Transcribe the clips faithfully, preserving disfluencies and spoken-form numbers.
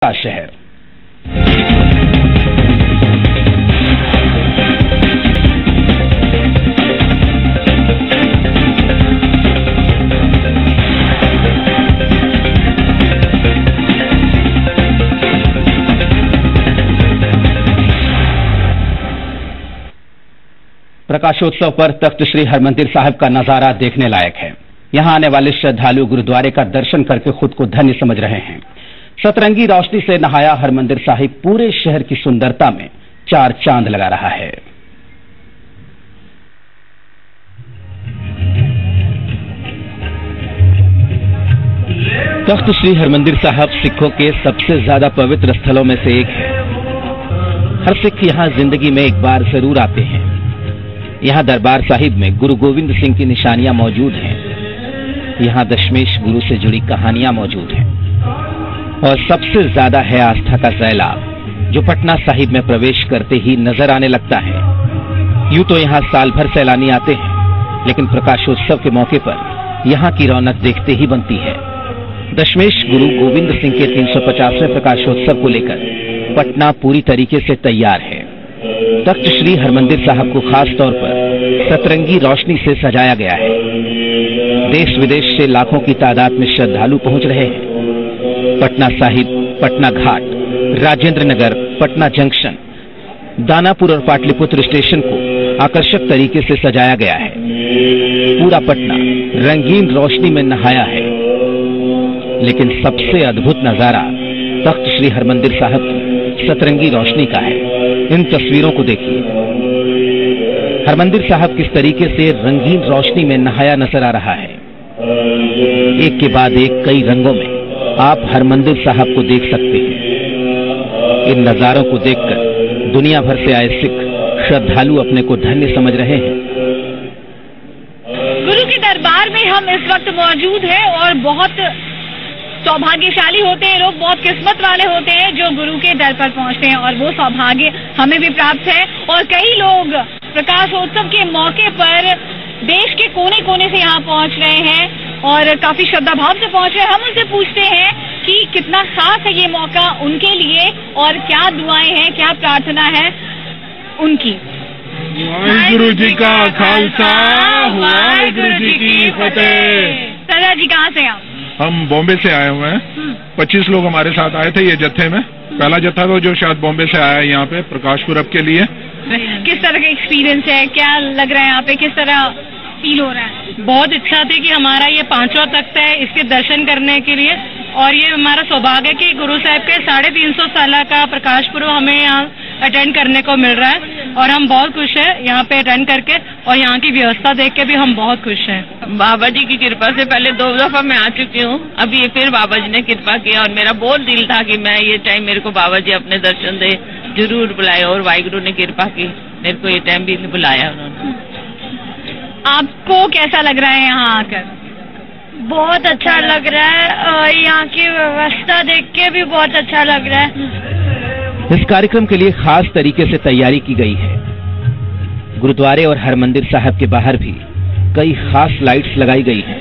का शहर। प्रकाशोत्सव पर तख्त श्री हरमंदिर साहिब का नजारा देखने लायक है। यहां आने वाले श्रद्धालु गुरुद्वारे का दर्शन करके खुद को धन्य समझ रहे हैं। सतरंगी रोशनी से नहाया हरमंदिर साहिब पूरे शहर की सुंदरता में चार चांद लगा रहा है। तख्त श्री हरमंदिर साहिब सिखों के सबसे ज्यादा पवित्र स्थलों में से एक है। हर सिख यहां जिंदगी में एक बार जरूर आते हैं। यहां दरबार साहिब में गुरु गोविंद सिंह की निशानियां मौजूद हैं। यहां दशमेश गुरु से जुड़ी कहानियां मौजूद हैं और सबसे ज्यादा है आस्था का सैलाब, जो पटना साहिब में प्रवेश करते ही नजर आने लगता है। यूं तो यहां साल भर सैलानी आते हैं, लेकिन प्रकाशोत्सव के मौके पर यहां की रौनक देखते ही बनती है। दशमेश गुरु गोविंद सिंह के तीन सौ पचासवें प्रकाशोत्सव को लेकर पटना पूरी तरीके से तैयार है। तख्त श्री हरमंदिर साहिब को खास तौर पर सतरंगी रोशनी से सजाया गया है। देश विदेश से लाखों की तादाद में श्रद्धालु पहुंच रहे हैं। पटना साहिब, पटना घाट, राजेंद्र नगर, पटना जंक्शन, दानापुर और पाटलिपुत्र स्टेशन को आकर्षक तरीके से सजाया गया है। पूरा पटना रंगीन रोशनी में नहाया है। लेकिन सबसे अद्भुत नजारा तख्त श्री हरमंदिर साहिब की सतरंगी रोशनी का है। इन तस्वीरों को देखिए। हरमंदिर साहिब किस तरीके से रंगीन रोशनी में नहाया नजर आ रहा है। एक के बाद एक कई रंगों में आप हरमंदिर साहिब को देख सकते हैं। इन नजारों को देखकर दुनिया भर से आए सिख श्रद्धालु अपने को धन्य समझ रहे हैं। गुरु के दरबार में हम इस वक्त मौजूद हैं और बहुत सौभाग्यशाली होते हैं लोग, बहुत किस्मत वाले होते हैं जो गुरु के दर पर पहुंचते हैं और वो सौभाग्य हमें भी प्राप्त है। और कई लोग प्रकाशोत्सव के मौके पर देश के कोने कोने से यहाँ पहुंच रहे हैं और काफी श्रद्धा भाव से पहुंच रहे हैं। हम उनसे पूछते हैं कि कितना खास है ये मौका उनके लिए और क्या दुआएं हैं, क्या प्रार्थना है उनकी। वाहिगुरु जी का खालसा, वाहिगुरु जी की फतेह। सरदार जी कहाँ से आप? हम बॉम्बे से आए हुए हैं। पच्चीस लोग हमारे साथ आए थे ये जत्थे में। पहला जत्था तो जो शायद बॉम्बे से आया है यहाँ पे प्रकाश पुरब के लिए। किस तरह का एक्सपीरियंस है, क्या लग रहा है यहाँ पे, किस तरह फील हो रहा है? बहुत इच्छा थी कि हमारा ये पांचवा तख्त है, इसके दर्शन करने के लिए, और ये हमारा सौभाग्य है कि गुरु साहब के साढ़े तीन सौ साल का प्रकाश पर्व हमें यहाँ अटेंड करने को मिल रहा है और हम बहुत खुश हैं यहाँ पे अटेंड करके और यहाँ की व्यवस्था देख के भी हम बहुत खुश हैं। बाबा जी की कृपा से पहले दो दफा मैं आ चुकी हूँ, अभी ये फिर बाबा जी ने कृपा किया और मेरा बहुत दिल था कि मैं ये टाइम मेरे को बाबा जी अपने दर्शन दे, जरूर बुलाए और वाहिगुरु ने कृपा की, मेरे को ये टाइम भी बुलाया उन्होंने। आपको कैसा लग रहा है यहाँ आकर? बहुत अच्छा लग रहा है और यहाँ की व्यवस्था देख के भी बहुत अच्छा लग रहा है। इस कार्यक्रम के लिए खास तरीके से तैयारी की गई है। गुरुद्वारे और हरमंदिर साहिब के बाहर भी कई खास लाइट्स लगाई गई हैं।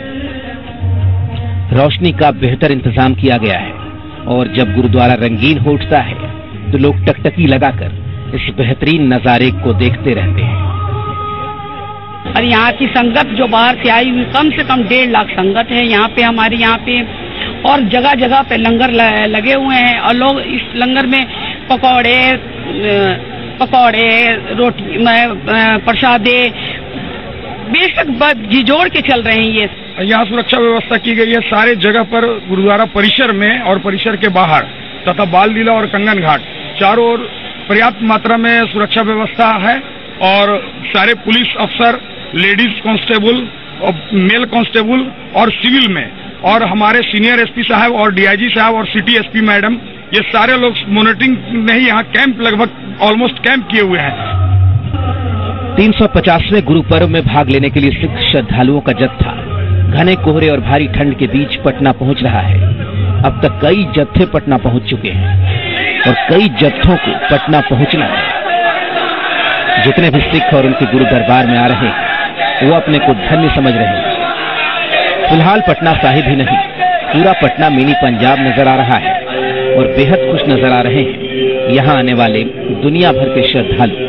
रोशनी का बेहतर इंतजाम किया गया है और जब गुरुद्वारा रंगीन हो उठता है तो लोग टकटकी लगाकर इस बेहतरीन नजारे को देखते रहते हैं। और यहाँ की संगत जो बाहर से आई हुई कम से कम डेढ़ लाख संगत है यहाँ पे, हमारे यहाँ पे, और जगह जगह पे लंगर लगे हुए हैं और लोग इस लंगर में पकौड़े पकौड़े रोटी प्रसादे बेशक जोड़ के चल रहे हैं। ये यहाँ सुरक्षा व्यवस्था की गई है सारे जगह पर, गुरुद्वारा परिसर में और परिसर के बाहर तथा बाल लीला और कंगन घाट चारों ओर पर्याप्त मात्रा में सुरक्षा व्यवस्था है और सारे पुलिस अफसर, लेडीज कांस्टेबल और मेल कांस्टेबल और सिविल में, और हमारे सीनियर एसपी साहब और डीआईजी साहब और सिटी एसपी मैडम, ये सारे लोग मॉनिटरिंग में ही यहाँ कैंप लगभग ऑलमोस्ट कैंप किए हुए हैं। तीन सौ पचासवें गुरु पर्व में भाग लेने के लिए सिख श्रद्धालुओं का जत्था घने कोहरे और भारी ठंड के बीच पटना पहुंच रहा है। अब तक कई जत्थे पटना पहुंच चुके हैं और कई जत्थों को पटना पहुंचना है। जितने भी सिख और उनके गुरु दरबार में आ रहे हैं वो अपने को धन्य समझ रहे हैं। फिलहाल पटना साहिब ही नहीं, पूरा पटना मिनी पंजाब नजर आ रहा है। और बेहद खुश नजर आ रहे हैं यहाँ आने वाले दुनिया भर के श्रद्धालु।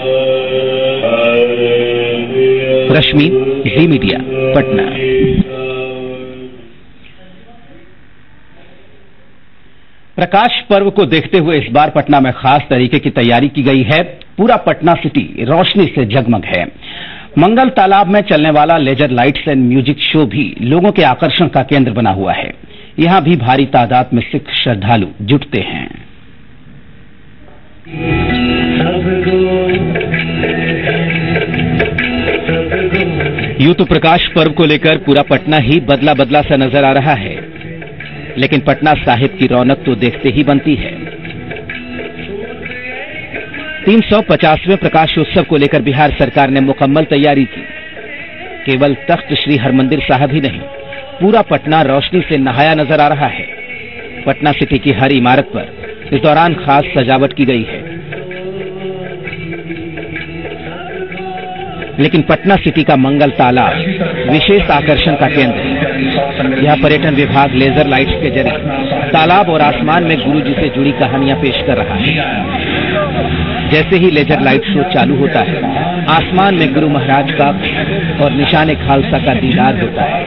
रश्मि, जी मीडिया, पटना। प्रकाश पर्व को देखते हुए इस बार पटना में खास तरीके की तैयारी की गई है। पूरा पटना सिटी रोशनी से जगमग है। मंगल तालाब में चलने वाला laser lights and music show भी लोगों के आकर्षण का केंद्र बना हुआ है। यहां भी भारी तादाद में सिख श्रद्धालु जुटते हैं। यूं तो प्रकाश पर्व को लेकर पूरा पटना ही बदला बदला सा नजर आ रहा है, लेकिन पटना साहिब की रौनक तो देखते ही बनती है। तीन सौ पचासवें प्रकाशोत्सव को लेकर बिहार सरकार ने मुकम्मल तैयारी की। केवल तख्त श्री हरमंदिर साहब ही नहीं, पूरा पटना रोशनी से नहाया नजर आ रहा है। पटना सिटी की हर इमारत पर इस दौरान खास सजावट की गई है। लेकिन पटना सिटी का मंगल तालाब विशेष आकर्षण का केंद्र है। यह पर्यटन विभाग लेजर लाइट्स के जरिए तालाब और आसमान में गुरु जी से जुड़ी कहानियां पेश कर रहा है। जैसे ही लेजर लाइट शो चालू होता है, आसमान में गुरु महाराज का और निशाने खालसा का दीदार होता है।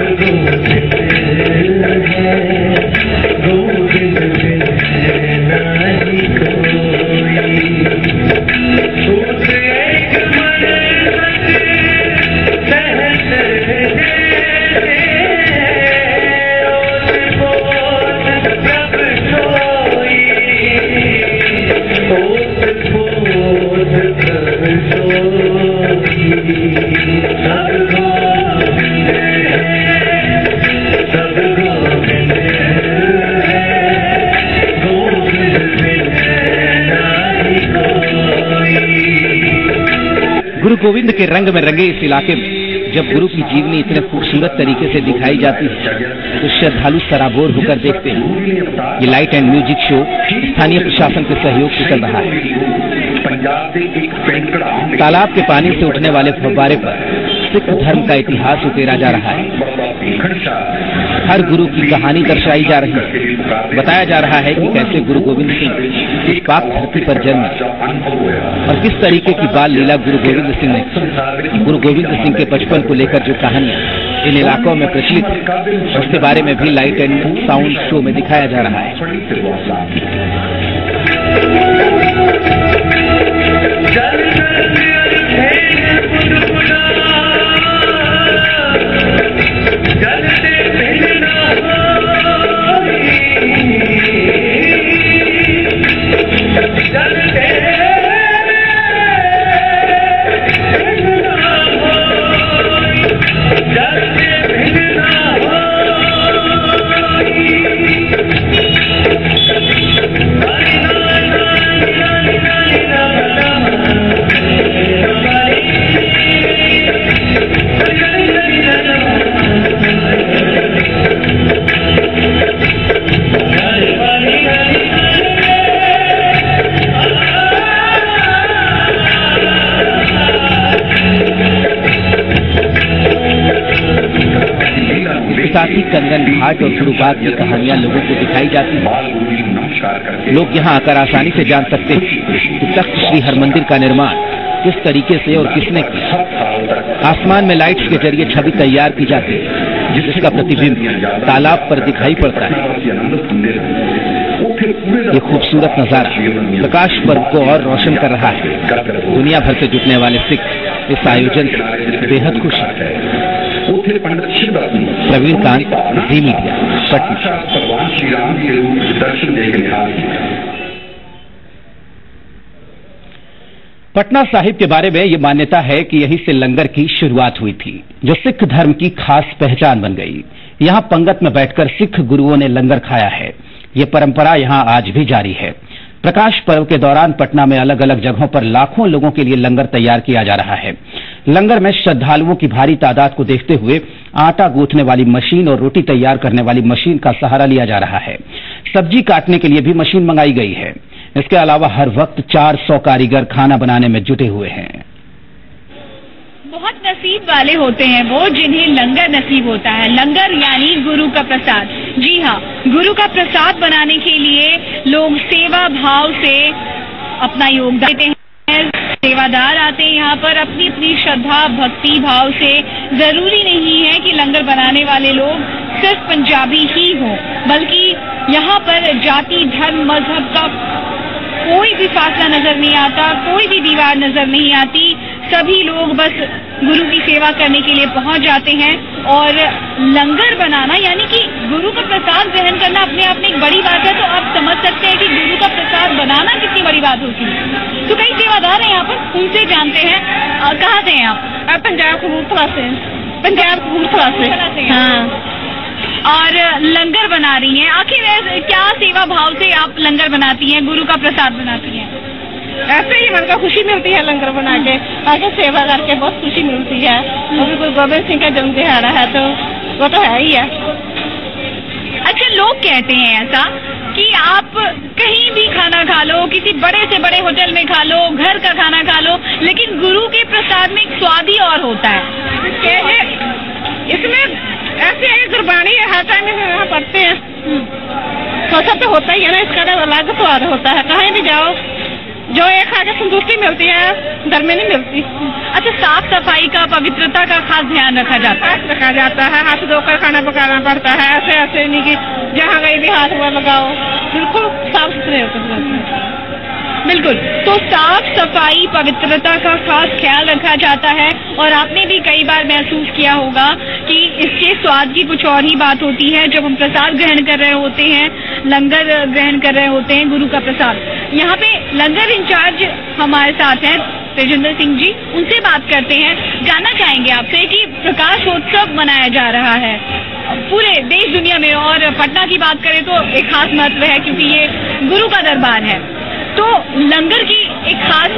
गुरु गोविंद के रंग में रंगे इस इलाके में जब गुरु की जीवनी इतने खूबसूरत तरीके से दिखाई जाती है तो श्रद्धालु सराबोर होकर देखते हैं। ये लाइट एंड म्यूजिक शो स्थानीय प्रशासन के सहयोग से चल रहा है। तालाब के पानी से उठने वाले फव्वारे पर सिख धर्म का इतिहास उकेरा जा रहा है। हर गुरु की कहानी दर्शाई जा रही है। बताया जा रहा है कि कैसे गुरु गोविंद सिंह इस पाक धरती पर जन्मे और किस तरीके की बाल लीला गुरु गोविंद सिंह ने गुरु गोविंद सिंह के बचपन को लेकर जो कहानियां इन इलाकों में प्रचलित है उसके बारे में भी लाइट एंड साउंड शो में दिखाया जा रहा है। साथ ही कंगन घाट और गुरुबाग की कहानियां लोगों को दिखाई जाती हैं। लोग यहां आकर आसानी से जान सकते हैं कि तख्त श्री हरमंदिर का निर्माण किस तरीके से और किसने किया। आसमान में लाइट्स के जरिए छवि तैयार की जाती है जिसका प्रतिबिंब तालाब पर दिखाई पड़ता है। ये खूबसूरत नजारा प्रकाश पर्व को और रोशन कर रहा है। दुनिया भर से जुटने वाले सिख इस आयोजन से बेहद खुश हैं। प्रवीण कांत, जी मीडिया, पटना। भगवान श्री राम के दर्शन देखने आए। पटना साहिब के बारे में ये मान्यता है कि यहीं से लंगर की शुरुआत हुई थी, जो सिख धर्म की खास पहचान बन गई। यहाँ पंगत में बैठकर सिख गुरुओं ने लंगर खाया है। ये परंपरा यहाँ आज भी जारी है। प्रकाश पर्व के दौरान पटना में अलग अलग जगहों पर लाखों लोगों के लिए लंगर तैयार किया जा रहा है। लंगर में श्रद्धालुओं की भारी तादाद को देखते हुए आटा गूंथने वाली मशीन और रोटी तैयार करने वाली मशीन का सहारा लिया जा रहा है। सब्जी काटने के लिए भी मशीन मंगाई गई है। इसके अलावा हर वक्त चार सौ कारीगर खाना बनाने में जुटे हुए हैं। बहुत नसीब वाले होते हैं वो जिन्हें लंगर नसीब होता है। लंगर यानी गुरु का प्रसाद। जी हाँ, गुरु का प्रसाद बनाने के लिए लोग सेवा भाव से अपना योगदान देते हैं। सेवादार आते हैं यहाँ पर अपनी अपनी श्रद्धा भक्ति भाव से। जरूरी नहीं है कि लंगर बनाने वाले लोग सिर्फ पंजाबी ही हों, बल्कि यहाँ पर जाति धर्म मजहब का कोई भी फासला नजर नहीं आता, कोई भी दीवार नजर नहीं आती। सभी लोग बस गुरु की सेवा करने के लिए पहुंच जाते हैं। और लंगर बनाना यानी कि गुरु का प्रसाद ग्रहण करना अपने आप में एक बड़ी बात है। तो आप समझ सकते हैं कि गुरु का प्रसाद बनाना कितनी बड़ी बात होती है। तो कई सेवादार हैं यहाँ पर, उनसे जानते हैं। कहाँ से हैं आप? पंजाब कपूरथला से। पंजाब कपूरथला से, हाँ। और लंगर बना रही हैं, आखिर क्या सेवा भाव से आप लंगर बनाती हैं, गुरु का प्रसाद बनाती हैं? ऐसे ही मन को खुशी मिलती है लंगर बना के, आगे सेवा करके बहुत खुशी मिलती है। अभी गुरु गोविंद सिंह का जन्म दिहाड़ा है तो वो तो है ही है। अच्छा, लोग कहते हैं ऐसा कि आप कहीं भी खाना खा लो, किसी बड़े से बड़े होटल में खा लो, घर का खाना खा लो, लेकिन गुरु के प्रसाद में एक स्वाद ही और होता है। इसमें ऐसे है गुरबानी है, हर टाइम यहाँ पढ़ते हैं तो सब तो होता ही है ना, इसका तो अलग स्वाद होता है। कहीं भी जाओ जो एक खा के संतुष्टि मिलती है, घर में नहीं मिलती। अच्छा, साफ सफाई का पवित्रता का खास ध्यान रखा जाता है? रखा जाता है, हाथ धोकर खाना पकाना पड़ता है। ऐसे ऐसे नहीं कि जहाँ गई भी हाथ वो लगाओ, बिल्कुल साफ सुथरे होकर। बिल्कुल, तो साफ सफाई पवित्रता का खास ख्याल रखा जाता है। और आपने भी कई बार महसूस किया होगा कि इसके स्वाद की कुछ और ही बात होती है जब हम प्रसाद ग्रहण कर रहे होते हैं, लंगर ग्रहण कर रहे होते हैं, गुरु का प्रसाद। यहाँ पे लंगर इंचार्ज हमारे साथ हैं तेजिंदर सिंह जी, उनसे बात करते हैं। जानना चाहेंगे आपसे कि प्रकाशोत्सव मनाया जा रहा है पूरे देश दुनिया में, और पटना की बात करें तो एक खास महत्व है क्योंकि ये गुरु का दरबार है। तो लंगर की एक खास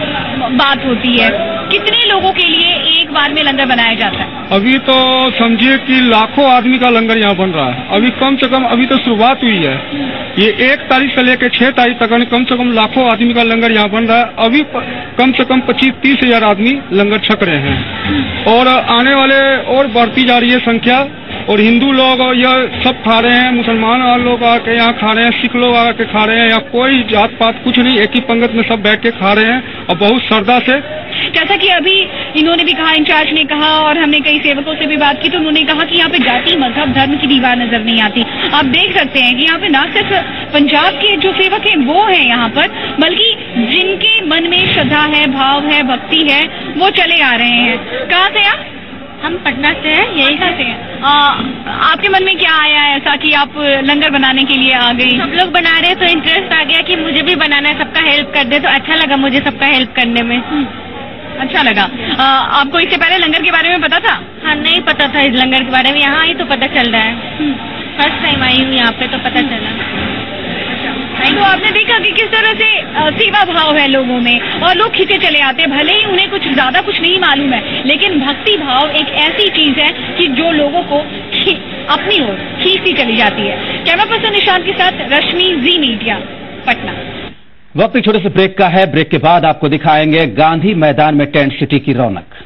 बात होती है, कितने लोगों के लिए एक बार में लंगर बनाया जाता है? अभी तो समझिए कि लाखों आदमी का लंगर यहाँ बन रहा है। अभी कम से कम अभी तो शुरुआत हुई है। ये एक तारीख से लेकर छह तारीख तक कम से कम लाखों आदमी का लंगर यहाँ बन रहा है। अभी कम से कम पच्चीस तीस हजार आदमी लंगर छक रहे हैं और आने वाले और बढ़ती जा रही है संख्या। और हिंदू लोग यह सब खा रहे हैं, मुसलमान लोग आके यहाँ खा रहे हैं, सिख लोग आके खा रहे हैं। यहाँ कोई जात पात कुछ नहीं, एक ही पंगत में सब बैठ के खा रहे हैं और बहुत श्रद्धा से। जैसा कि अभी इन्होंने भी कहा, इंचार्ज ने कहा, और हमने कई सेवकों से भी बात की तो उन्होंने कहा कि यहाँ पे जाति मजहब धर्म की दीवार नजर नहीं आती। आप देख सकते हैं कि यहाँ पे ना सिर्फ पंजाब के जो सेवक हैं वो हैं यहाँ पर, बल्कि जिनके मन में श्रद्धा है, भाव है, भक्ति है, वो चले आ रहे हैं। कहाँ से आप? हम पटना से हैं। यही कहाँ से हैं? आपके मन में क्या आया है ऐसा कि आप लंगर बनाने के लिए आ गई? सब लोग बना रहे तो इंटरेस्ट आ गया कि मुझे भी बनाना है, सबका हेल्प कर दे, तो अच्छा लगा मुझे सबका हेल्प करने में। अच्छा लगा। आ, आपको इससे पहले लंगर के बारे में पता था? हाँ, नहीं पता था इस लंगर के बारे में, यहाँ आई तो पता चल रहा है। फर्स्ट टाइम आई हूँ यहाँ पे तो पता चला। तो आपने देखा कि किस तरह से सेवा भाव है लोगों में, और लोग खींचे चले आते हैं। भले ही उन्हें कुछ ज्यादा कुछ नहीं मालूम है, लेकिन भक्ति भाव एक ऐसी चीज है कि जो लोगों को अपनी ओर खींचती चली जाती है। कैमरा पर्सन निशांत के साथ रश्मि, जी मीडिया, पटना। वक्त एक छोटे से ब्रेक का है। ब्रेक के बाद आपको दिखाएंगे गांधी मैदान में टेंट सिटी की रौनक।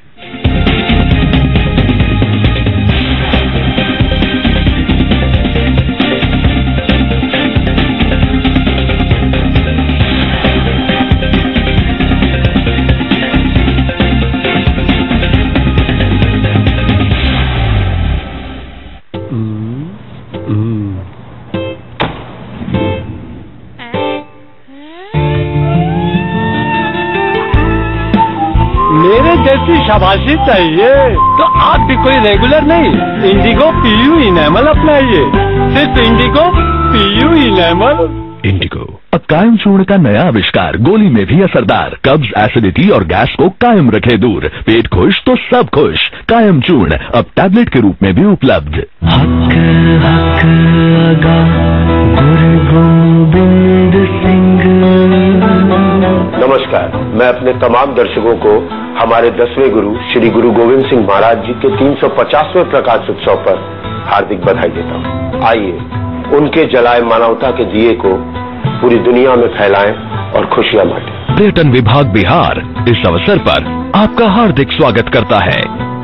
जैसी शाबाशी चाहिए तो आप भी कोई रेगुलर नहीं, इंडिगो पीयू इनेमल अपनाइए। सिर्फ इंडिगो पीयू इनेमल। इंडिगो अब कायम चूर्ण का नया आविष्कार, गोली में भी असरदार, कब्ज, एसिडिटी और गैस को कायम रखे दूर। पेट खुश तो सब खुश। कायम चूर्ण अब टैबलेट के रूप में भी उपलब्ध। हक हक लगा गुरु गोविंद सिंह। नमस्कार, मैं अपने तमाम दर्शकों को हमारे दसवें गुरु श्री गुरु गोविंद सिंह महाराज जी के तीन सौ पचासवें प्रकाश उत्सव पर हार्दिक बधाई देता हूँ। आइए उनके जलाए मानवता के दिए को पूरी दुनिया में फैलाएं और खुशियां बांटें। पर्यटन विभाग बिहार इस अवसर पर आपका हार्दिक स्वागत करता है।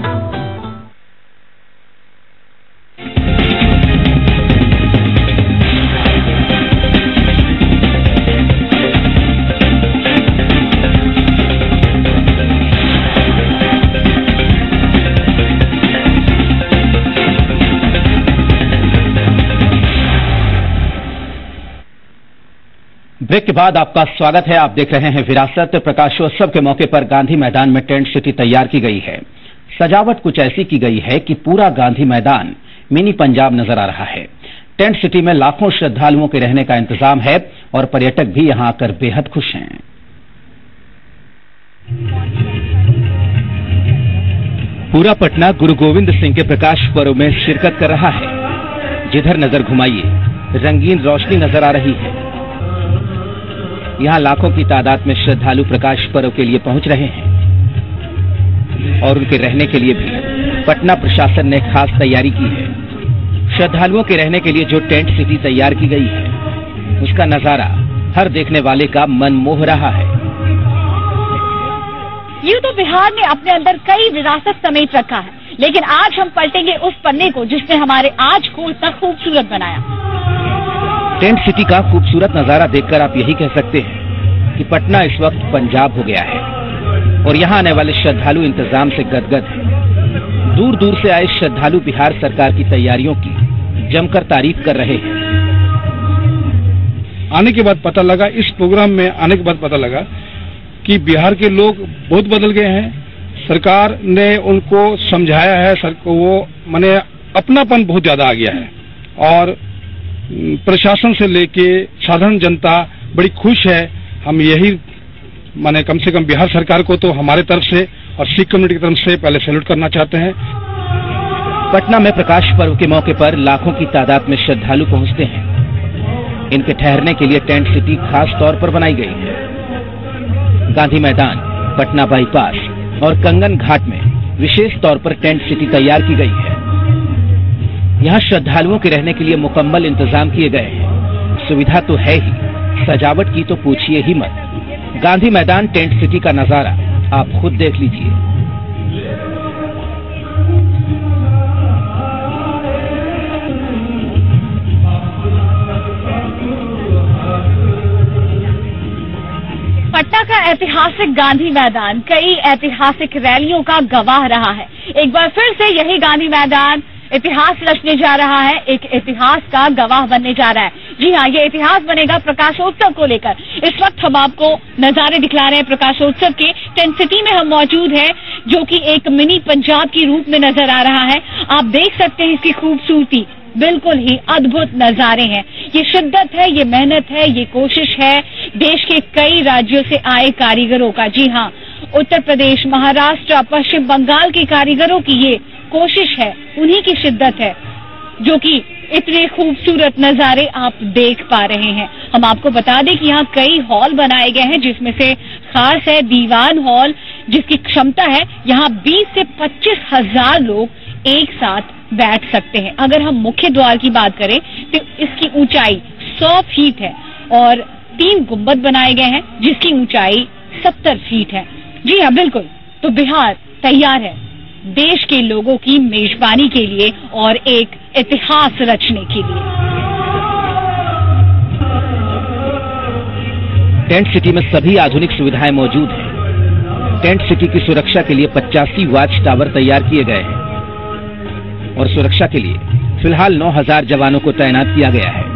ब्रेक के बाद आपका स्वागत है। आप देख रहे हैं विरासत। प्रकाशोत्सव के मौके पर गांधी मैदान में टेंट सिटी तैयार की गई है। सजावट कुछ ऐसी की गई है कि पूरा गांधी मैदान मिनी पंजाब नजर आ रहा है। टेंट सिटी में लाखों श्रद्धालुओं के रहने का इंतजाम है और पर्यटक भी यहां आकर बेहद खुश हैं। पूरा पटना गुरु गोविंद सिंह के प्रकाश पर्व में शिरकत कर रहा है। जिधर नजर घुमाइए रंगीन रोशनी नजर आ रही है। यहां लाखों की तादाद में श्रद्धालु प्रकाश पर्व के लिए पहुंच रहे हैं और उनके रहने के लिए भी पटना प्रशासन ने खास तैयारी की है। श्रद्धालुओं के रहने के लिए जो टेंट सिटी तैयार की गई है उसका नजारा हर देखने वाले का मन मोह रहा है। यूं तो बिहार ने अपने अंदर कई विरासत समेट रखा है, लेकिन आज हम पलटेंगे उस पन्ने को जिसने हमारे आज को इतना खूबसूरत बनाया। टेंट सिटी का खूबसूरत नजारा देखकर आप यही कह सकते हैं कि पटना इस वक्त पंजाब हो गया है और यहां आने वाले श्रद्धालु इंतजाम से गदगद हैं। दूर दूर से आए श्रद्धालु बिहार सरकार की तैयारियों की जमकर तारीफ कर रहे हैं। आने के बाद पता लगा, इस प्रोग्राम में आने के बाद पता लगा कि बिहार के लोग बहुत बदल गए हैं। सरकार ने उनको समझाया है, सर को वो माने अपनापन बहुत ज्यादा आ गया है और प्रशासन से लेके साधारण जनता बड़ी खुश है। हम यही माने कम से कम बिहार सरकार को तो हमारे तरफ से और सिख कम्युनिटी की तरफ से पहले सैल्यूट करना चाहते हैं। पटना में प्रकाश पर्व के मौके पर लाखों की तादाद में श्रद्धालु पहुंचते हैं। इनके ठहरने के लिए टेंट सिटी खास तौर पर बनाई गई है। गांधी मैदान, पटना बाईपास और कंगन घाट में विशेष तौर पर टेंट सिटी तैयार की गई है। यहाँ श्रद्धालुओं के रहने के लिए मुकम्मल इंतजाम किए गए हैं। सुविधा तो है ही, सजावट की तो पूछिए ही मत। गांधी मैदान टेंट सिटी का नजारा आप खुद देख लीजिए। पटना का ऐतिहासिक गांधी मैदान कई ऐतिहासिक रैलियों का गवाह रहा है। एक बार फिर से यही गांधी मैदान इतिहास रचने जा रहा है, एक इतिहास का गवाह बनने जा रहा है। जी हाँ, ये इतिहास बनेगा प्रकाशोत्सव को लेकर। इस वक्त हम आपको नजारे दिखला रहे हैं प्रकाशोत्सव के। टेंट सिटी में हम मौजूद हैं, जो कि एक मिनी पंजाब की रूप में नजर आ रहा है। आप देख सकते हैं इसकी खूबसूरती, बिल्कुल ही अद्भुत नजारे हैं। ये शिद्दत है, ये मेहनत है, ये कोशिश है देश के कई राज्यों से आए कारीगरों का। जी हाँ, उत्तर प्रदेश, महाराष्ट्र, पश्चिम बंगाल के कारीगरों की ये कोशिश है, उन्हीं की शिद्दत है जो कि इतने खूबसूरत नजारे आप देख पा रहे हैं। हम आपको बता दें कि यहाँ कई हॉल बनाए गए हैं, जिसमें से खास है दीवान हॉल, जिसकी क्षमता है यहाँ बीस से पच्चीस हजार लोग एक साथ बैठ सकते हैं। अगर हम मुख्य द्वार की बात करें तो इसकी ऊंचाई सौ फीट है और तीन गुंबद बनाए गए हैं जिसकी ऊंचाई सत्तर फीट है। जी हाँ, बिल्कुल। तो बिहार तैयार है देश के लोगों की मेजबानी के लिए और एक इतिहास रचने के लिए। टेंट सिटी में सभी आधुनिक सुविधाएं मौजूद हैं। टेंट सिटी की सुरक्षा के लिए पचासी वॉच टावर तैयार किए गए हैं और सुरक्षा के लिए फिलहाल नौ हजार जवानों को तैनात किया गया है।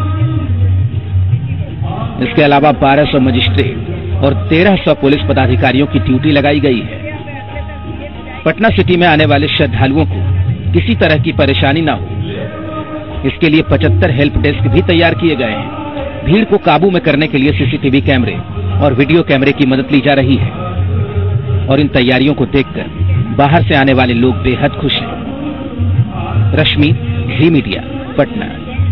इसके अलावा बारह सौ मजिस्ट्रेट और तेरह सौ पुलिस पदाधिकारियों की ड्यूटी लगाई गई है। पटना सिटी में आने वाले श्रद्धालुओं को किसी तरह की परेशानी न हो, इसके लिए पचहत्तर हेल्प डेस्क भी तैयार किए गए हैं। भीड़ को काबू में करने के लिए सीसीटीवी कैमरे और वीडियो कैमरे की मदद ली जा रही है और इन तैयारियों को देखकर बाहर से आने वाले लोग बेहद खुश हैं। रश्मि, जी मीडिया, पटना।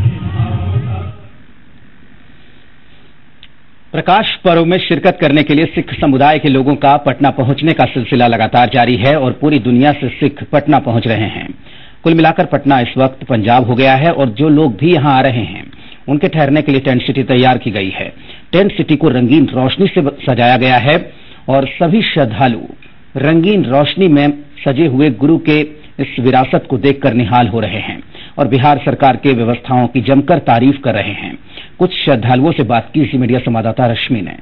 प्रकाश पर्व में शिरकत करने के लिए सिख समुदाय के लोगों का पटना पहुंचने का सिलसिला लगातार जारी है और पूरी दुनिया से सिख पटना पहुंच रहे हैं। कुल मिलाकर पटना इस वक्त पंजाब हो गया है और जो लोग भी यहां आ रहे हैं उनके ठहरने के लिए टेंट सिटी तैयार की गई है। टेंट सिटी को रंगीन रोशनी से सजाया गया है और सभी श्रद्धालु रंगीन रोशनी में सजे हुए गुरु के इस विरासत को देखकर निहाल हो रहे हैं और बिहार सरकार के व्यवस्थाओं की जमकर तारीफ कर रहे हैं। कुछ श्रद्धालुओं से बात की ज़ी मीडिया संवाददाता रश्मि ने।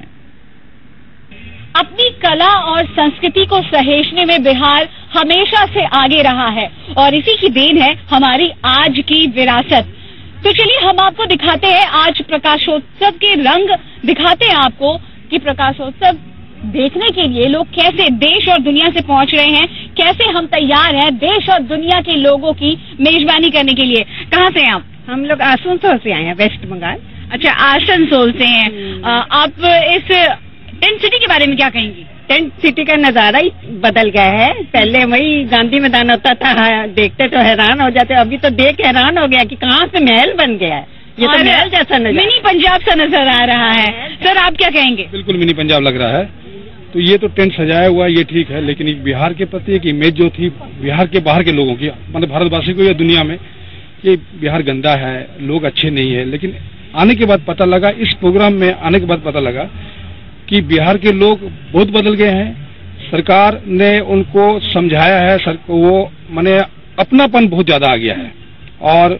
अपनी कला और संस्कृति को सहेजने में बिहार हमेशा से आगे रहा है और इसी की देन है हमारी आज की विरासत। तो चलिए हम आपको दिखाते हैं आज प्रकाशोत्सव के रंग, दिखाते हैं आपको कि प्रकाशोत्सव देखने के लिए लोग कैसे देश और दुनिया से पहुंच रहे हैं, कैसे हम तैयार हैं देश और दुनिया के लोगों की मेजबानी करने के लिए। कहाँ से हैं आप? हम लोग आसनसोल से आए हैं, वेस्ट बंगाल। अच्छा, आसनसोल से हैं। आप इस टेंट सिटी के बारे में क्या कहेंगी? टेंट सिटी का नजारा ही बदल गया है। पहले वही गांधी मैदान होता था, देखते तो हैरान हो जाते, अभी तो देख हैरान हो गया कि कहाँ से महल बन गया है। ये तो महल जैसा नजर, मिनी पंजाब सा नजर आ रहा है। सर आप क्या कहेंगे? बिल्कुल मिनी पंजाब लग रहा है। तो ये तो टेंट सजाया हुआ ये ठीक है, लेकिन एक बिहार के प्रति एक इमेज जो थी बिहार के बाहर के लोगों की, मतलब भारतवासी को या दुनिया में, ये बिहार गंदा है, लोग अच्छे नहीं है। लेकिन आने के बाद पता लगा, इस प्रोग्राम में आने के बाद पता लगा कि बिहार के लोग बहुत बदल गए हैं। सरकार ने उनको समझाया है, सर वो माने अपनापन बहुत ज्यादा आ गया है और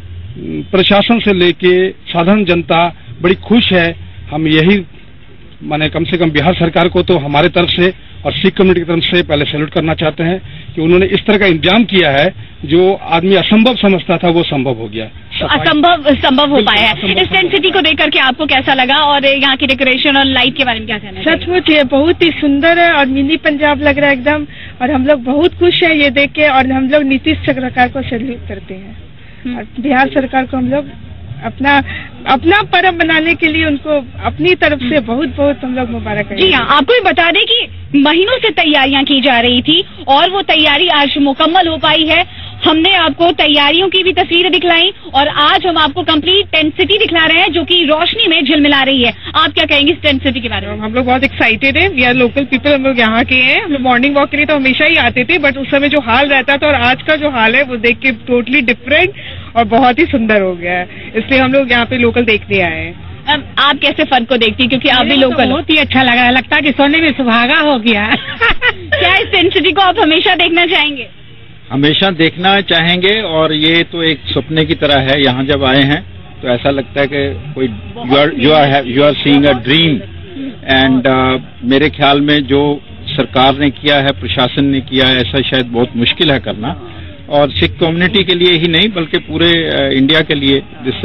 प्रशासन से लेके साधारण जनता बड़ी खुश है। हम यही माने कम से कम बिहार सरकार को तो हमारे तरफ से और सिख कम्युनिटी की तरफ से पहले सैल्यूट करना चाहते हैं कि उन्होंने इस तरह का इंतजाम किया है जो आदमी असंभव समझता था वो संभव हो गया, असंभव संभव हो पाया है। इस टेंट सिटी को देख करके आपको कैसा लगा और यहाँ की डेकोरेशन और लाइट के बारे में क्या कहना है? सचमुच ये बहुत ही सुंदर है और मिनी पंजाब लग रहा है एकदम, और हम लोग बहुत खुश हैं ये देख के, और हम लोग नीतीश सरकार को सैल्यूट करते हैं और बिहार सरकार को हम लोग अपना अपना पर्व मनाने के लिए उनको अपनी तरफ से बहुत बहुत हम लोग मुबारक करें। जी हाँ, आपको भी बता दें कि महीनों से तैयारियां की जा रही थी और वो तैयारी आज मुकम्मल हो पाई है। हमने आपको तैयारियों की भी तस्वीरें दिखलाई और आज हम आपको कंप्लीट टेंट सिटी दिखला रहे हैं जो कि रोशनी में झिलमिला रही है। आप क्या कहेंगे इस टेंट सिटी के बारे में? हम लोग बहुत एक्साइटेड है, वी आर लोकल पीपल, हम लोग यहाँ के हैं। हम लोग मॉर्निंग वॉक के लिए तो हमेशा ही आते थे, बट उस समय जो हाल रहता था और आज का जो हाल है वो देख के टोटली डिफरेंट और बहुत ही सुंदर हो गया है, इसलिए हम लोग यहाँ पे लोकल देखने आए हैं। आप कैसे फर्क को देखती, क्योंकि आप भी लोकल? बहुत ही अच्छा लगा, लगता है कि सोने में सुहागा हो गया। क्या इस टेंट सिटी को आप हमेशा देखना चाहेंगे? हमेशा देखना चाहेंगे, और ये तो एक सपने की तरह है। यहाँ जब आए हैं तो ऐसा लगता है कि कोई you are you are you are seeing a dream. And मेरे ख्याल में जो सरकार ने किया है, प्रशासन ने किया है, ऐसा शायद बहुत मुश्किल है करना, और सिख कम्युनिटी के लिए ही नहीं बल्कि पूरे इंडिया के लिए this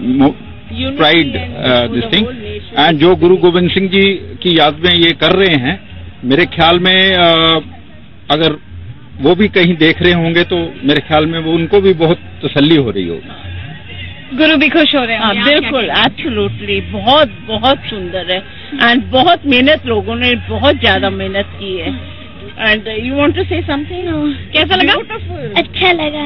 pride this thing. And जो गुरु गोविंद सिंह जी की याद में ये कर रहे हैं, मेरे ख्याल में uh, अगर वो भी कहीं देख रहे होंगे तो मेरे ख्याल में वो उनको भी बहुत तसल्ली हो रही होगी। गुरु भी खुश हो रहे हैं? हाँ बिल्कुल, एब्सोल्युटली, बहुत बहुत सुंदर है एंड बहुत मेहनत, लोगों ने बहुत ज्यादा मेहनत की है। And you want to say something? कैसा लगा? अच्छा लगा,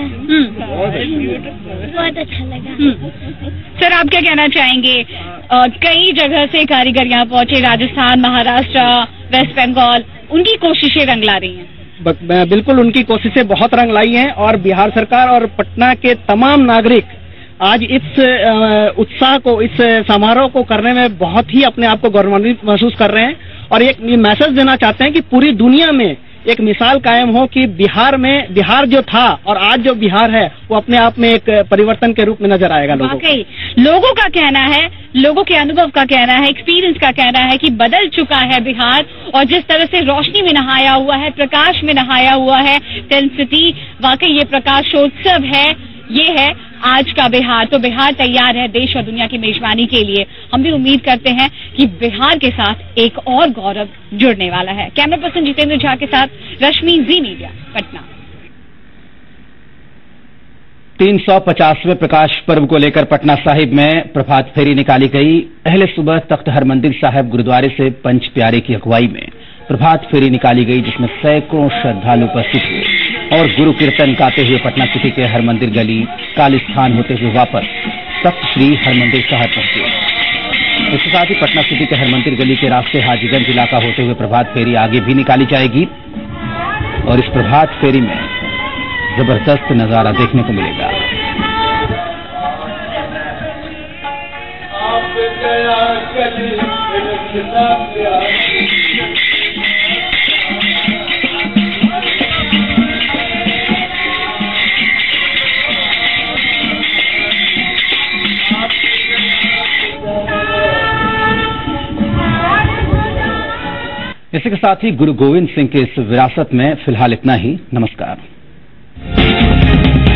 बहुत अच्छा लगा। सर आप क्या कहना चाहेंगे? आ, कई जगह से कारीगर यहाँ पहुंचे, राजस्थान, महाराष्ट्र, वेस्ट बंगाल, उनकी कोशिशें रंग ला रही हैं। बिल्कुल, उनकी कोशिशें बहुत रंग लाई हैं और बिहार सरकार और पटना के तमाम नागरिक आज इस उत्साह को, इस समारोह को करने में बहुत ही अपने आप को गौरवान्वित महसूस कर रहे हैं और एक मैसेज देना चाहते हैं कि पूरी दुनिया में एक मिसाल कायम हो कि बिहार में, बिहार जो था और आज जो बिहार है वो अपने आप में एक परिवर्तन के रूप में नजर आएगा लोगों को। लोगों का कहना है, लोगों के अनुभव का कहना है, एक्सपीरियंस का कहना है कि बदल चुका है बिहार, और जिस तरह से रोशनी में नहाया हुआ है, प्रकाश में नहाया हुआ है टेंट सिटी, वाकई ये प्रकाशोत्सव है, ये है आज का बिहार। तो बिहार तैयार है देश और दुनिया की मेजबानी के लिए। हम भी उम्मीद करते हैं कि बिहार के साथ एक और गौरव जुड़ने वाला है। कैमरा पर्सन जितेंद्र झा के साथ रश्मि, जी मीडिया, पटना। तीन सौ पचासवें प्रकाश पर्व को लेकर पटना साहिब में प्रभात फेरी निकाली गई। पहले सुबह तख्त हरमंदिर साहिब गुरुद्वारे से पंच प्यारे की अगुवाई में प्रभात फेरी निकाली गई, जिसमें सैकड़ों श्रद्धालु उपस्थित हुए और गुरु कीर्तन गाते हुए पटना सिटी के हरमंदिर गली कालिस्थान होते हुए वापस तख्त श्री हरमंदिर साहिब पहुंचे। इसके साथ ही पटना सिटी के हरमंदिर गली के रास्ते हाजीगंज इलाका होते हुए प्रभात फेरी आगे भी निकाली जाएगी और इस प्रभात फेरी में जबरदस्त नजारा देखने को मिलेगा। आप गया इसी के साथ ही गुरु गोविंद सिंह के इस विरासत में फिलहाल इतना ही। नमस्कार।